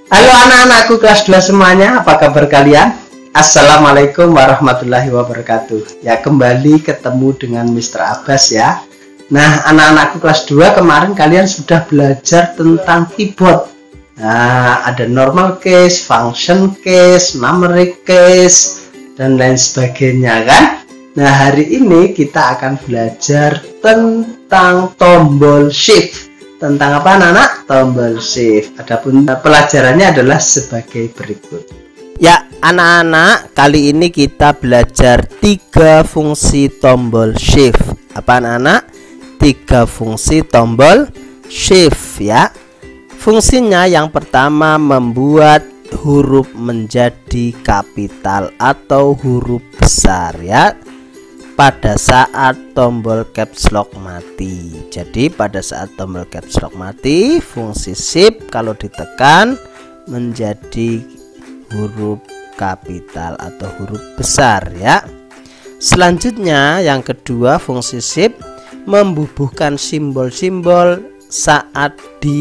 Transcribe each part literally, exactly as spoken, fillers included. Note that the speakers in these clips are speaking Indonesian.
Halo anak-anakku kelas dua semuanya, apa kabar kalian? Assalamualaikum warahmatullahi wabarakatuh. Ya, kembali ketemu dengan mister Abbas ya. Nah, anak-anakku kelas dua, kemarin kalian sudah belajar tentang keyboard. Nah, ada normal case, function case, numeric case, dan lain sebagainya kan? Nah, hari ini kita akan belajar tentang tombol shift. Tentang apa anak-anak? Tombol shift. Adapun pelajarannya adalah sebagai berikut. Ya anak-anak, kali ini kita belajar tiga fungsi tombol shift. Apa anak-anak? Tiga fungsi tombol shift ya. Fungsinya yang pertama membuat huruf menjadi kapital atau huruf besar ya, pada saat tombol caps lock mati. Jadi pada saat tombol caps lock mati, fungsi shift kalau ditekan menjadi huruf kapital atau huruf besar ya. Selanjutnya yang kedua, fungsi shift membubuhkan simbol-simbol saat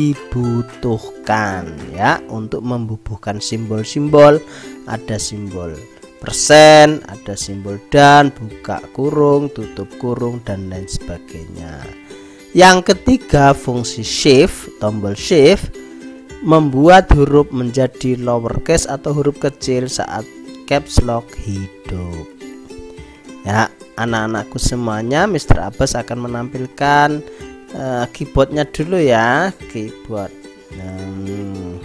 dibutuhkan ya. Untuk membubuhkan simbol-simbol, ada simbol persen, ada simbol dan, buka kurung, tutup kurung, dan lain sebagainya. Yang ketiga, fungsi shift, tombol shift membuat huruf menjadi lowercase atau huruf kecil saat caps lock hidup. Ya, anak-anakku semuanya, mister Abbas akan menampilkan uh, keyboardnya dulu ya, keyboard. Nah,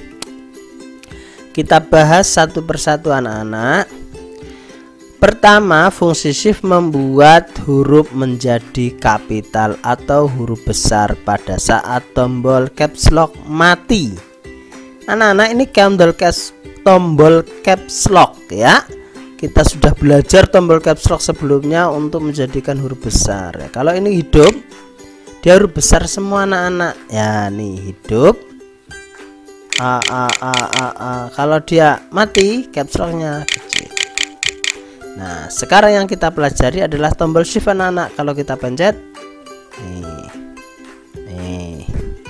kita bahas satu persatu anak-anak. Pertama, fungsi shift membuat huruf menjadi kapital atau huruf besar pada saat tombol caps lock mati. Anak-anak, ini tombol caps tombol caps lock ya. Kita sudah belajar tombol caps lock sebelumnya untuk menjadikan huruf besar ya. Kalau ini hidup, dia huruf besar semua anak-anak. Ya, nih hidup. A a a a a. Kalau dia mati, caps locknya kecil. Nah, sekarang yang kita pelajari adalah tombol shift anak-anak. Kalau kita pencet nih, nih,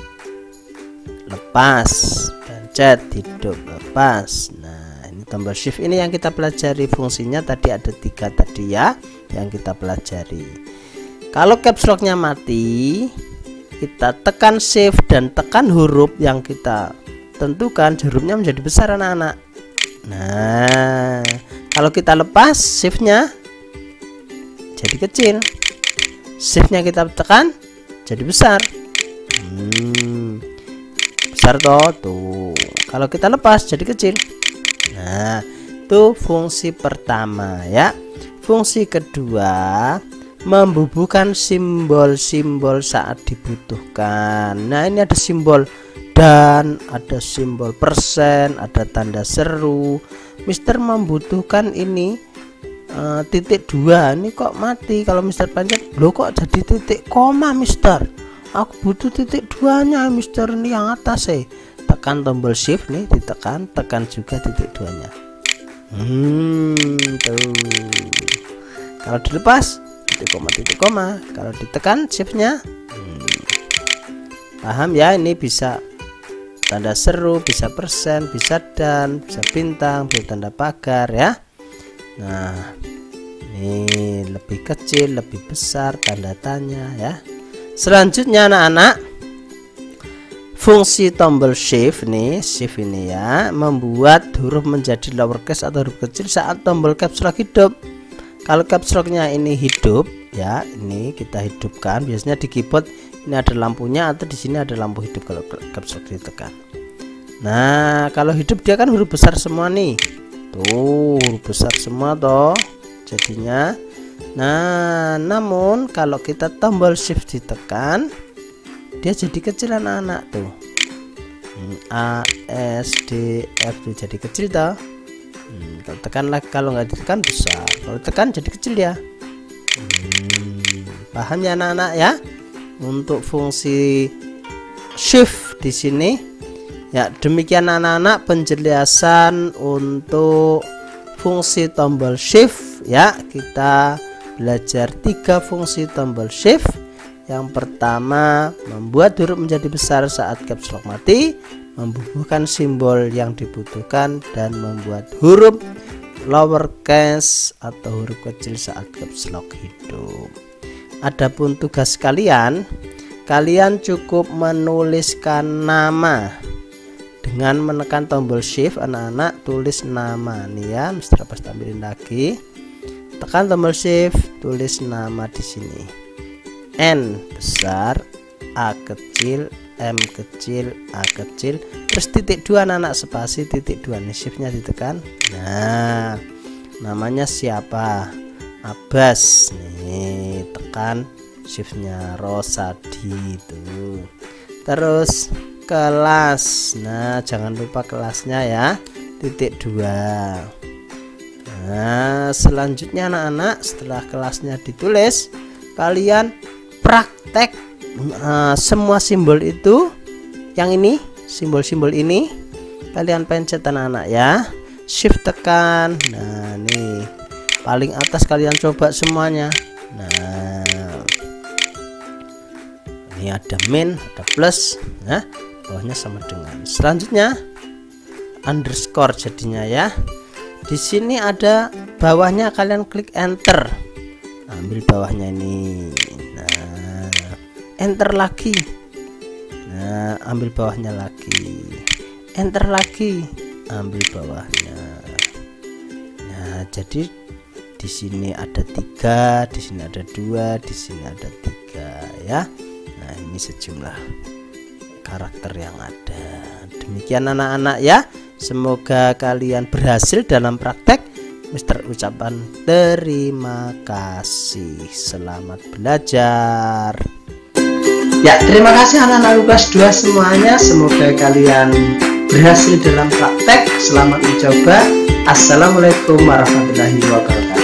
lepas, pencet, hidup, lepas. Nah, ini tombol shift, ini yang kita pelajari. Fungsinya tadi ada tiga tadi ya, yang kita pelajari. Kalau caps locknya mati, kita tekan shift dan tekan huruf yang kita tentukan, hurufnya menjadi besar anak-anak. Nah, kalau kita lepas shiftnya jadi kecil, shiftnya kita tekan jadi besar. hmm, besar toh tuh. Kalau kita lepas jadi kecil. Nah, itu fungsi pertama ya. Fungsi kedua, membubuhkan simbol-simbol saat dibutuhkan. Nah, ini ada simbol dan, ada simbol persen, ada tanda seru. Mister membutuhkan ini uh, titik dua, ini kok mati. Kalau Mister pencet, lo kok jadi titik koma Mister, aku butuh titik duanya Mister, ini yang atas eh. Tekan tombol shift nih, ditekan, tekan juga titik duanya. hmm tuh. Kalau dilepas titik koma titik koma, kalau ditekan shiftnya hmm. Paham ya, ini bisa tanda seru, bisa persen, bisa dan, bisa bintang, bisa tanda pagar ya. Nah, ini lebih kecil, lebih besar, tanda tanya ya. Selanjutnya anak-anak, fungsi tombol shift nih, shift ini ya, membuat huruf menjadi lowercase atau huruf kecil saat tombol caps lock hidup. Kalau caps locknya ini hidup ya, ini kita hidupkan. Biasanya di keyboard ini ada lampunya, atau di sini ada lampu hidup kalau caps lock ditekan. Nah, kalau hidup dia kan huruf besar semua nih. Tuh, huruf besar semua toh jadinya. Nah, namun kalau kita tombol shift ditekan, dia jadi kecil anak-anak tuh. A, S, D, F jadi kecil toh. Hmm, kalau tekan lagi, kalau nggak ditekan besar. Kalau tekan jadi kecil ya. Hmm, paham ya anak-anak ya? Untuk fungsi shift di sini ya. Demikian anak-anak penjelasan untuk fungsi tombol shift ya. Kita belajar tiga fungsi tombol shift. Yang pertama, membuat huruf menjadi besar saat caps lock mati. membubuhkan simbol yang dibutuhkan dan membuat huruf lowercase atau huruf kecil saat caps lock hidup. Adapun tugas kalian, kalian cukup menuliskan nama dengan menekan tombol shift. Anak-anak tulis nama nih ya, Mister Abbas tampilin lagi. Tekan tombol shift, tulis nama di sini. N besar, A kecil, M kecil, A kecil, terus titik dua anak-anak, spasi titik dua nih, shiftnya ditekan. Nah, namanya siapa? Abbas nih, tekan shiftnya, Rosadi itu. Terus kelas, nah jangan lupa kelasnya ya, titik dua. Nah selanjutnya anak-anak, setelah kelasnya ditulis, kalian praktek uh, semua simbol itu. Yang ini, simbol-simbol ini kalian pencet anak-anak ya, shift tekan. Nah nih paling atas kalian coba semuanya. Nah ini ada min, ada plus, nah bawahnya sama dengan. Selanjutnya underscore jadinya ya. Di sini ada bawahnya, kalian klik enter, ambil bawahnya ini. Nah enter lagi, nah ambil bawahnya lagi, enter lagi, ambil bawahnya. Nah jadi di sini ada tiga, di sini ada dua, di sini ada tiga ya. Nah ini sejumlah karakter yang ada. Demikian anak-anak ya, semoga kalian berhasil dalam praktek. Mister ucapan terima kasih, selamat belajar. Ya, terima kasih anak-anak kelas dua semuanya, semoga kalian berhasil dalam praktek. Selamat mencoba. Assalamualaikum warahmatullahi wabarakatuh.